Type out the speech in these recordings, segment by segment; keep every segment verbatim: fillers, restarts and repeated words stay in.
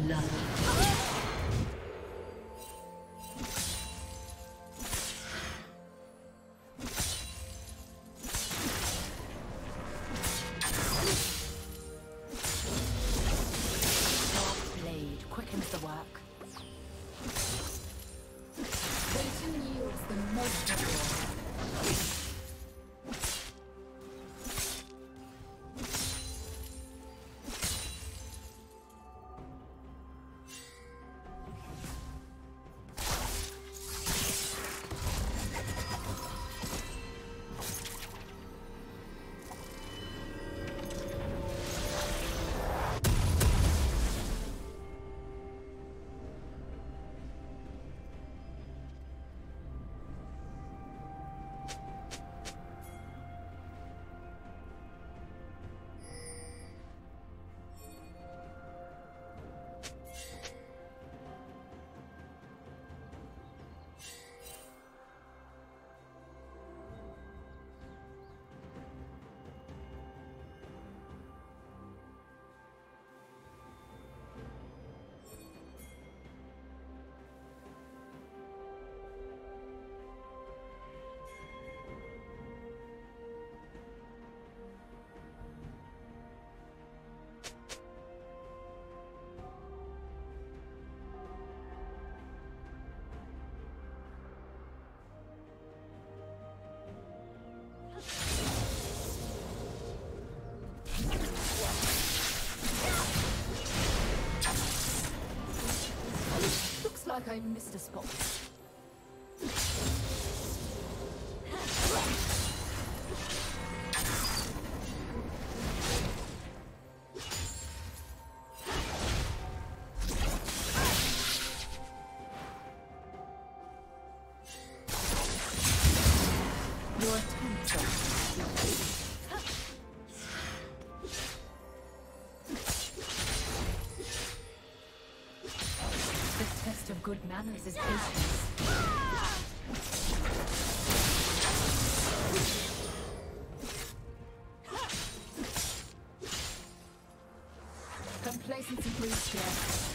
blood. Like I missed a spot. Your attempts are of good manners is patience. Complacency breeds fear.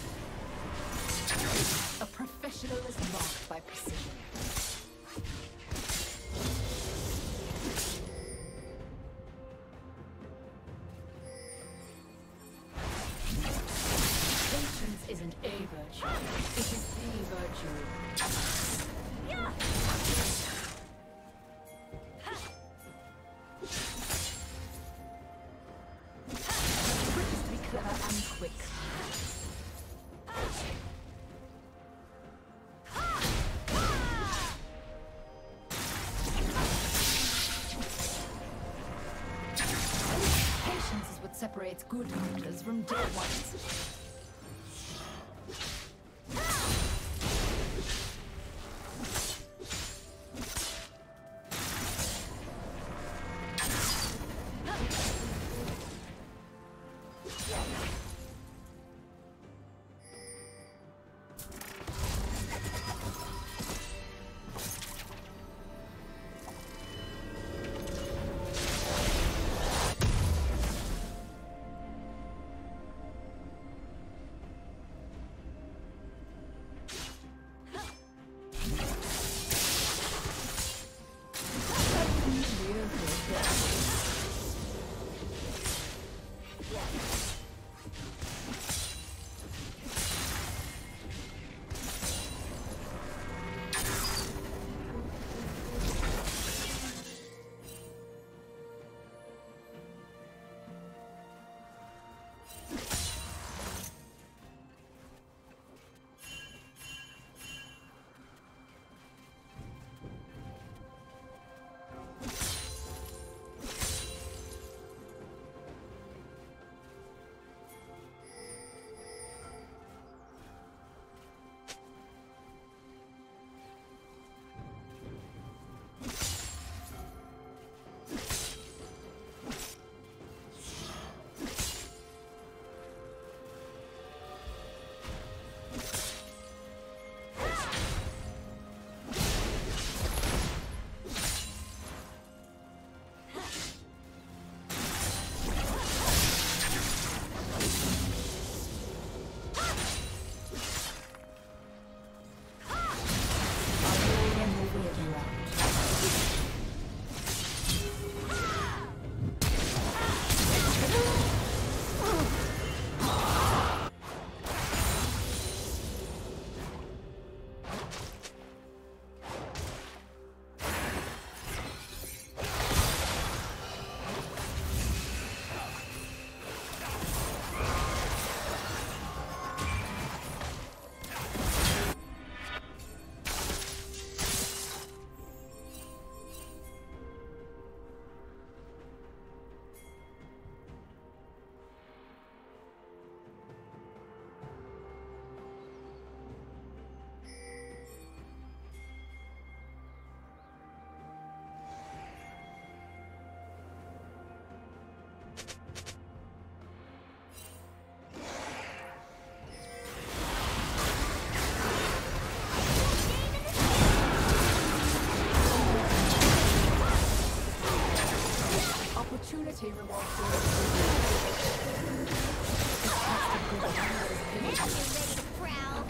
A professional is marked by precision. Isn't a virtue, it is the virtue. Quick is to be clever and quick. Patience is what separates good hunters from dead ones. Opportunity rewards you. Now you're ready to prowl.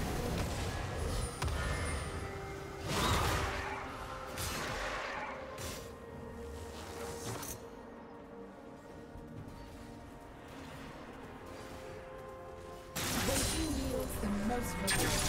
Waiting yields the most reward.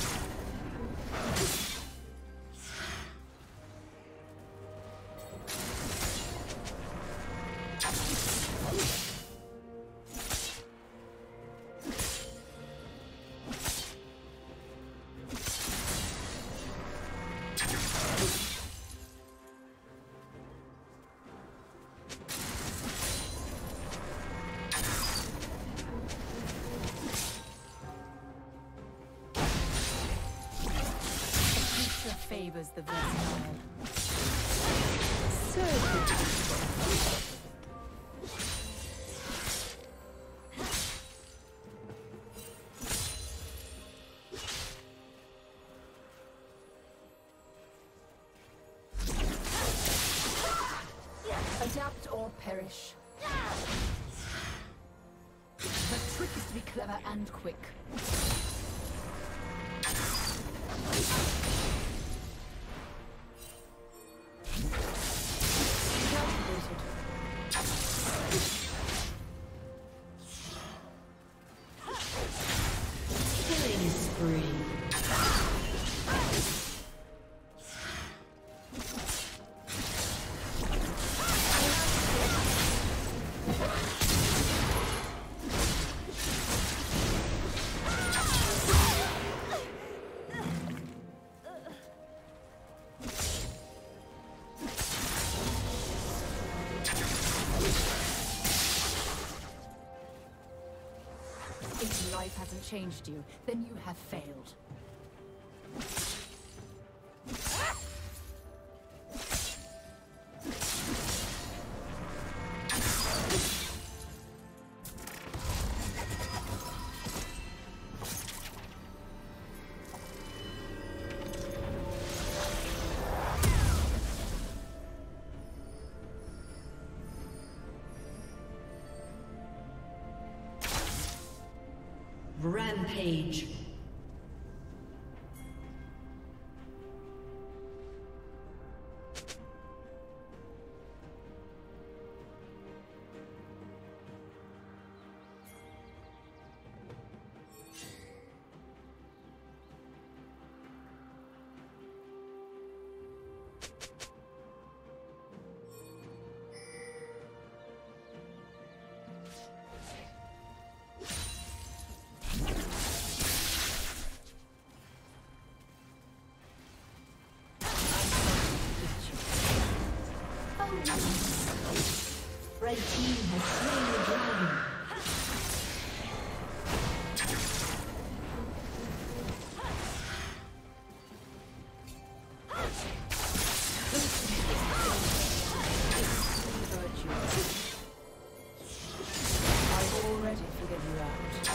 Favors the versatile. So adapt or perish. The trick is to be clever and quick. Killing spree. If life hasn't changed you, then you have failed. Rampage. Red team has slain the dragon. I've already figured you out.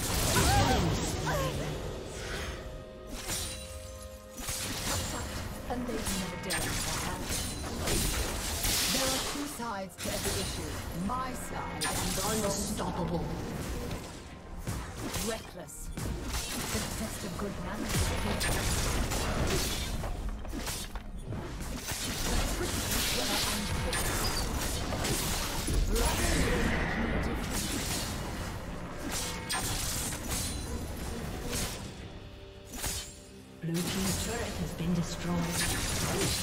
And they've never dared to have. There are two sides to every issue. My side and Unstoppable. reckless. The test of good manners is here. The trick is to clever and quick. Blood will make no difference. Blue team's turret has been destroyed.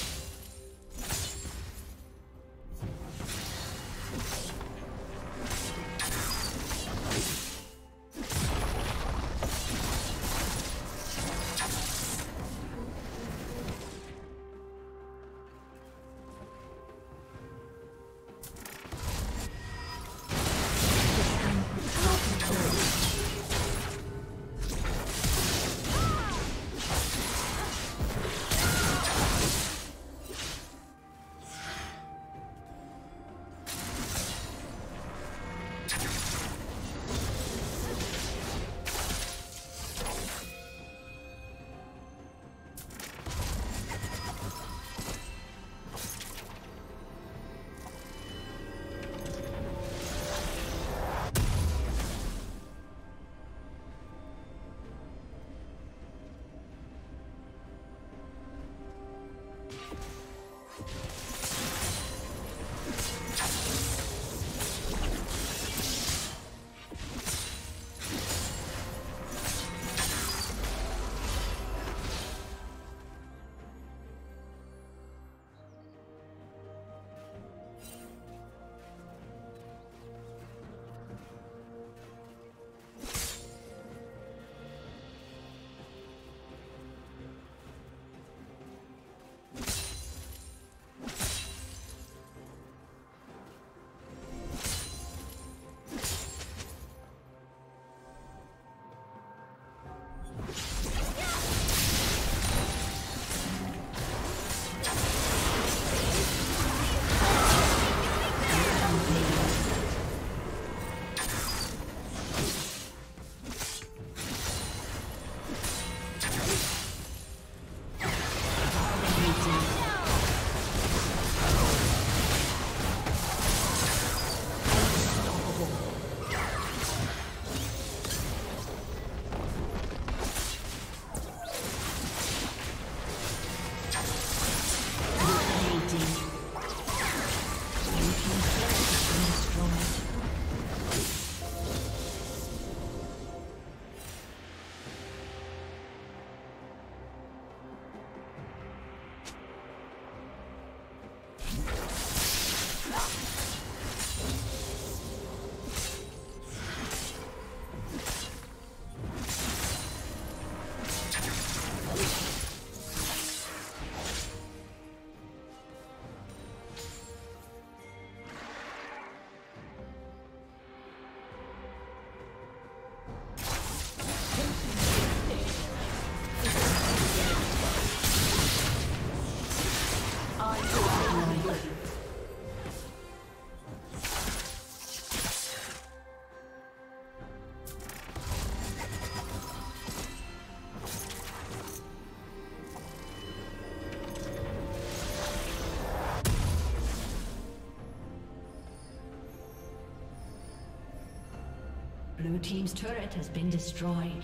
Blue team's turret has been destroyed.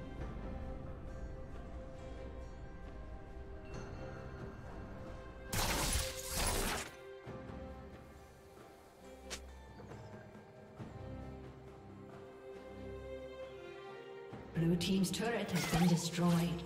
Blue team's turret has been destroyed.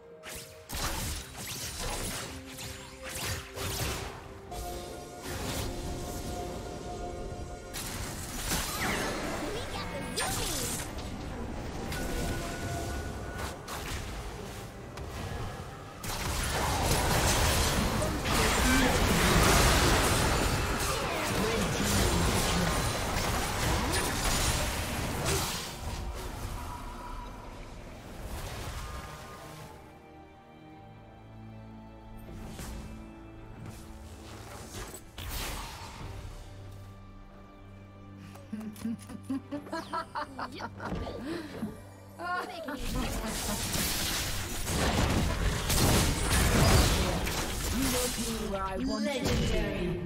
Legendary.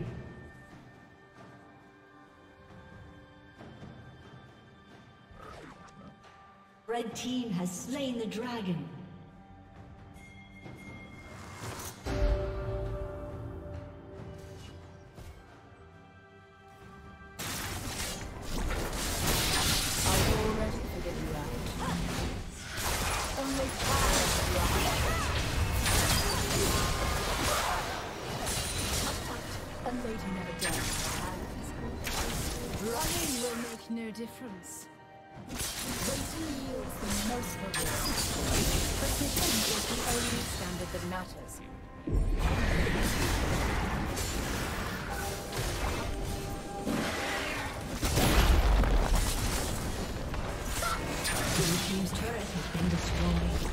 Red team has slain the dragon. No difference. Waiting yields the most reward. Precision is the only standard that matters. Blue team's turret has been destroyed.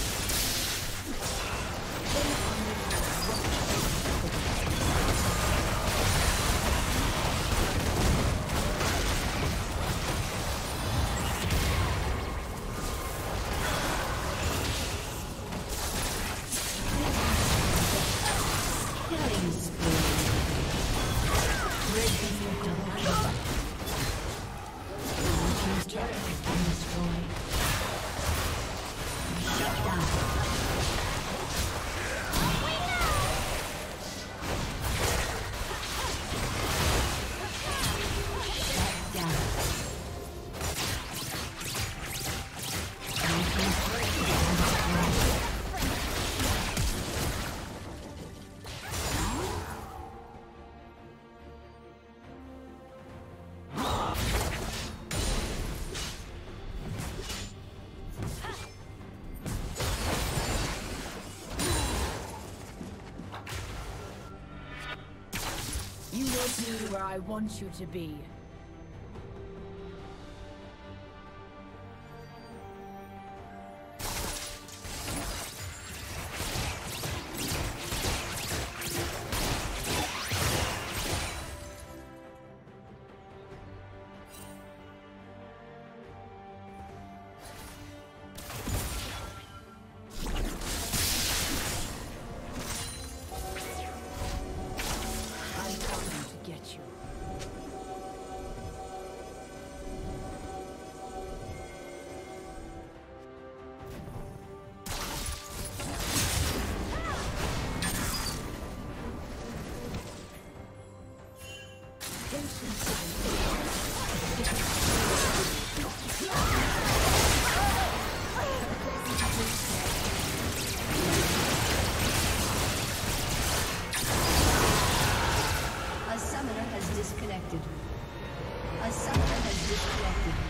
You will be where I want you to be. A summoner has disconnected.